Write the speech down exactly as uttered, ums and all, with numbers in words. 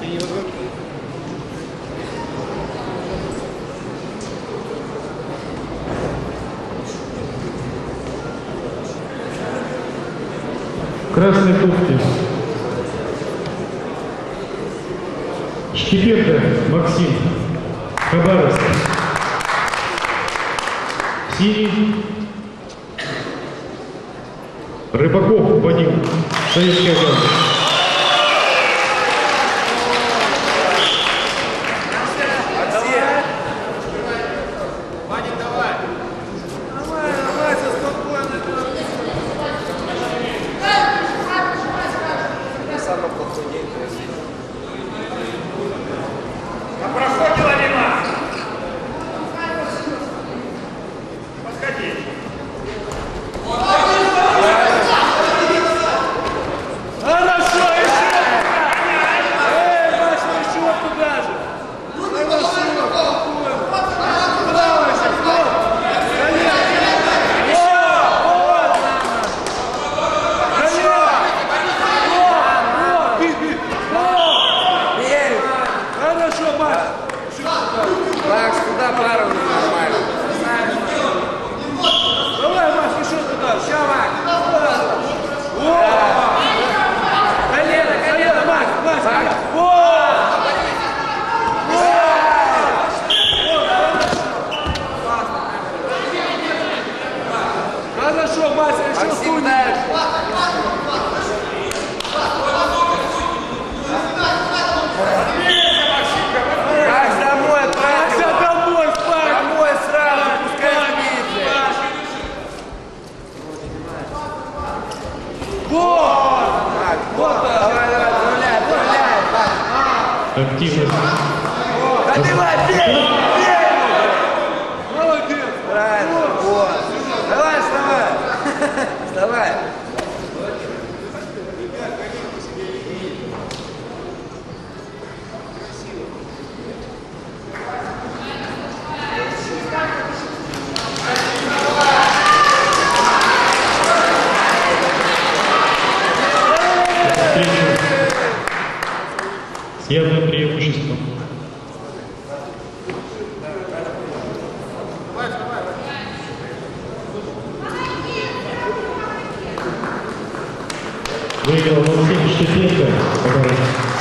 Красные туфли. Штепенко Максим, Хабаровск. Синий. Рыбаков Вадим, Советская Гавань. Макс, куда пару нормально? Давай, Макс, еще туда. Все, Макс. Во! Колено, колено, Макс, Макс. Во! Хорошо, Макс, еще сунь. Активность. Давай, бей! Бей! Молодец! Правильно, вот. Давай, вставай! Вставай! С явным преимуществом. Выиграл Максим Штепенко.